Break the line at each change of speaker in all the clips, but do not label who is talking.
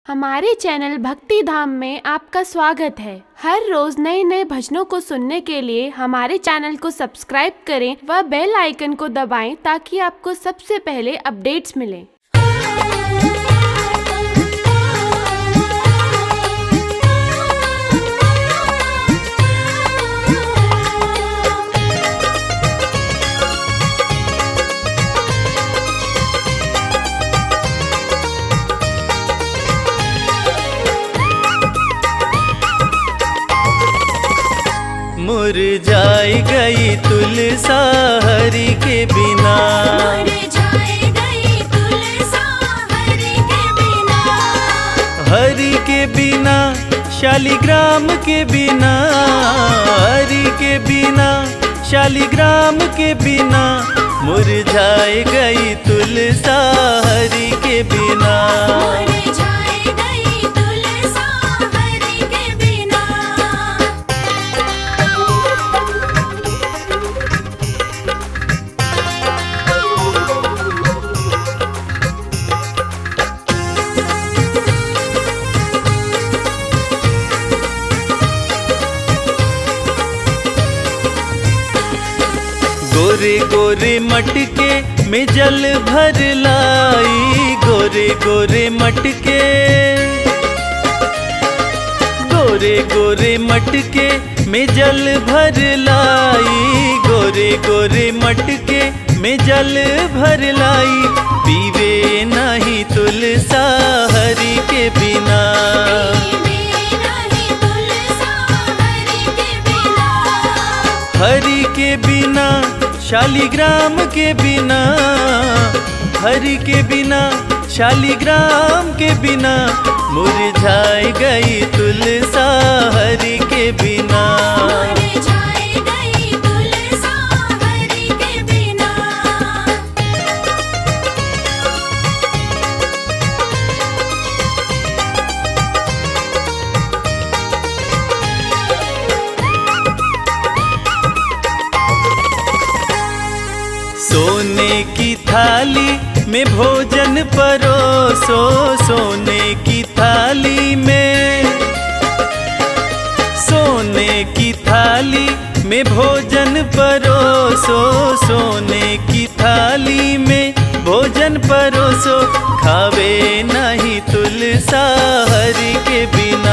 हमारे चैनल भक्ति धाम में आपका स्वागत है। हर रोज नए नए भजनों को सुनने के लिए हमारे चैनल को सब्सक्राइब करें व बेल आइकन को दबाएं ताकि आपको सबसे पहले अपडेट्स मिलें।
मुरझाई गई तुलसा हरि के बिना,
मुरझाई गई तुलसा हरि के बिना,
हरि के बिना शालिग्राम के बिना, हरि के बिना शालिग्राम के बिना, मुरझाई गई तुलसा हरि के बिना।
मुरझाई गई तुलसा हरि के बिना।
गोरे गोरे मटके में जल भर लाई, गोरे गोरे मटके, गोरे गोरे मटके में जल भर लाई, गोरे गोरे मटके में जल भर लाई, पीवे नहीं तुलसा हरि के बिना। हरि के बिना शालिग्राम के बिना, हरि के बिना शालिग्राम के बिना, मुरझाई गई तुलसा हरि के बिना।
मुरझाई गई तुलसा हरि के बिना।
सोने की थाली में भोजन परोसो, सोने की थाली में, सोने की थाली में भोजन परोसो, सोने की थाली में भोजन परोसो, खावे नहीं तुलसा हरि के बिना।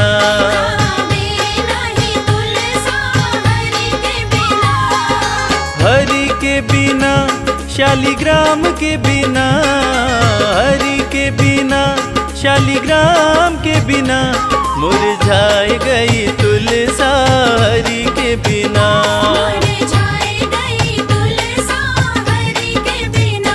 हरि के बिना शालिग्राम के बिना, हरि के बिना शालिग्राम के बिना, मुरझाई गई तुलसा हरि के बिना।
मुरझाई गई तुलसा हरि के बिना।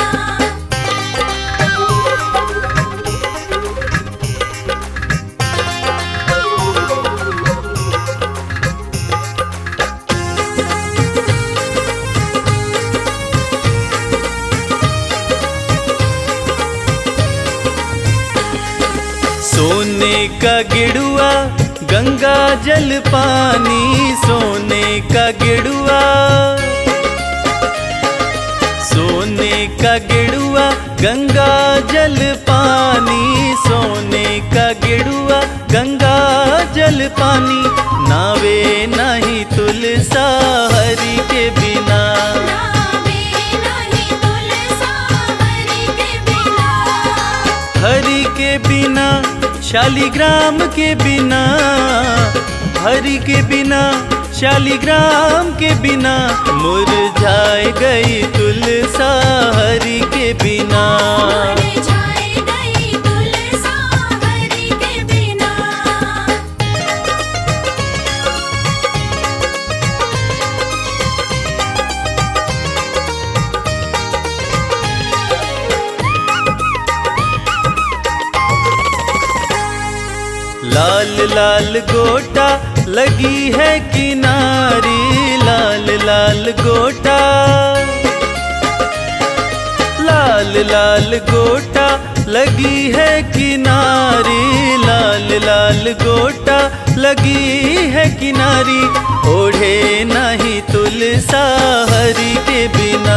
सोने का गिड़ुआ गंगा जल पानी, सोने का गिड़ुआ, सोने का गिड़ुआ गंगा जल पानी, सोने का गिड़ुआ गंगा जल पानी, नावे नहीं तुलसा हरि के बिना। हरि के बिना शालिग्राम के बिना, हरि के बिना शालिग्राम के बिना, मुरझाई गई तुलसा हरि के बिना।
मुरझाई गई तुलसा हरि के बिना।
लाल लाल गोटा लगी है किनारी, लाल लाल गोटा, लाल लाल गोटा लगी है किनारी, लाल लाल गोटा लगी है किनारी, ओढ़े नहीं तुलसा हरि के बिना।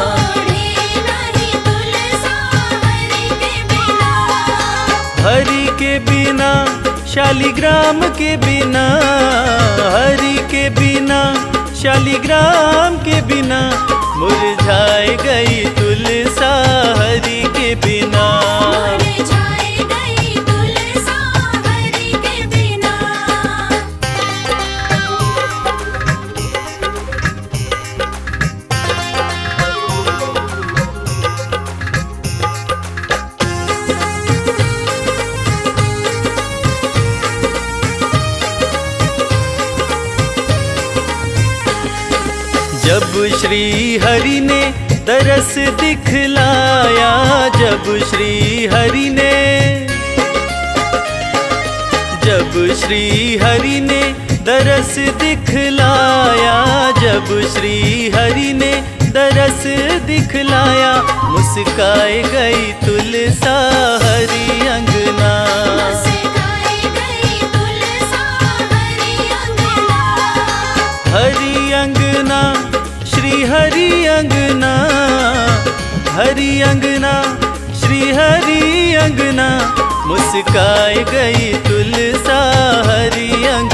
हरि के बिना, शालिग्राम के बिना, हरि के बिना, शालिग्राम के बिना, मुरझाए गई तुलसा हरि के बिना।
मुरझाए गई तुलसा हरि के बिना।
जब श्री हरि ने दरस दिखलाया, जब श्री हरि ने, जब श्री हरि ने दरस दिखलाया, जब श्री हरि ने दरस दिखलाया, मुस्काए गई तुलसा हरि अंगना।
मुस्काए गई तुलसा हरि अंगना।
हरि अंगना, श्री हरि अंगना, हरि अंगना, श्री हरि अंगना, मुस्काए गई तुलसा हरि अंगना।